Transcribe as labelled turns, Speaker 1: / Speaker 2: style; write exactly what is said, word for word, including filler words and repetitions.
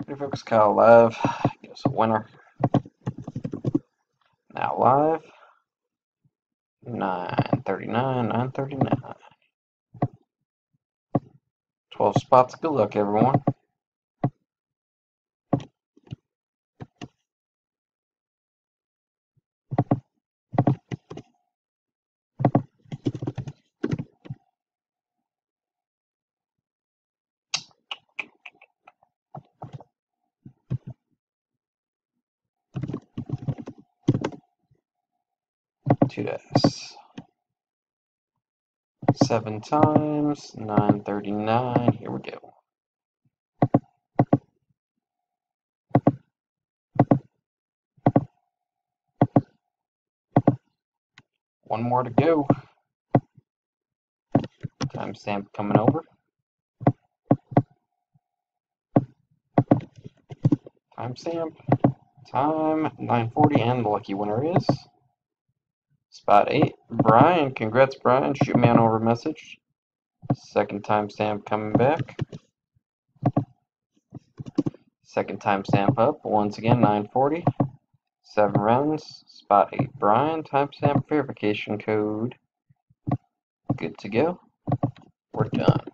Speaker 1: Refocus Kyle live. Give us a winner. Now live. nine thirty-nine, nine thirty-nine. twelve spots. Good luck, everyone. Two dice. Seven times. nine thirty-nine. Here we go. One more to go. Timestamp coming over. Timestamp. Time nine forty, and the lucky winner is spot eight. Brian, congrats, Brian. Shoot me on over message. Second timestamp coming back. Second timestamp up. Once again, nine forty. Seven rounds. Spot eight. Brian, timestamp verification code. Good to go. We're done.